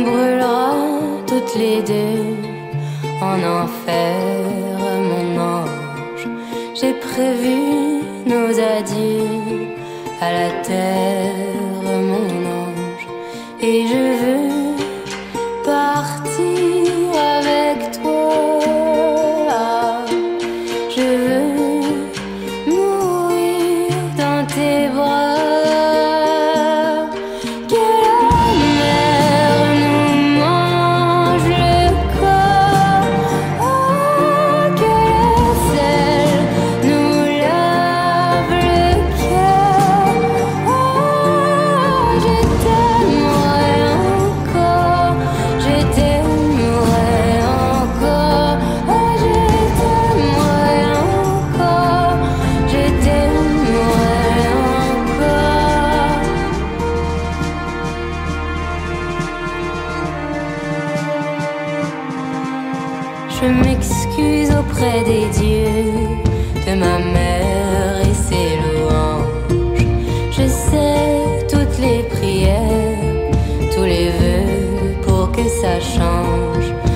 brûlera toutes les deux en enfer, mon ange. J'ai prévu nos adieux à la terre, mon ange. Et je veux partir avec toi. Je veux mourir dans tes bras. Je m'excuse auprès des dieux, de ma mère et ses louanges. Je sais toutes les prières, tous les vœux pour que ça change.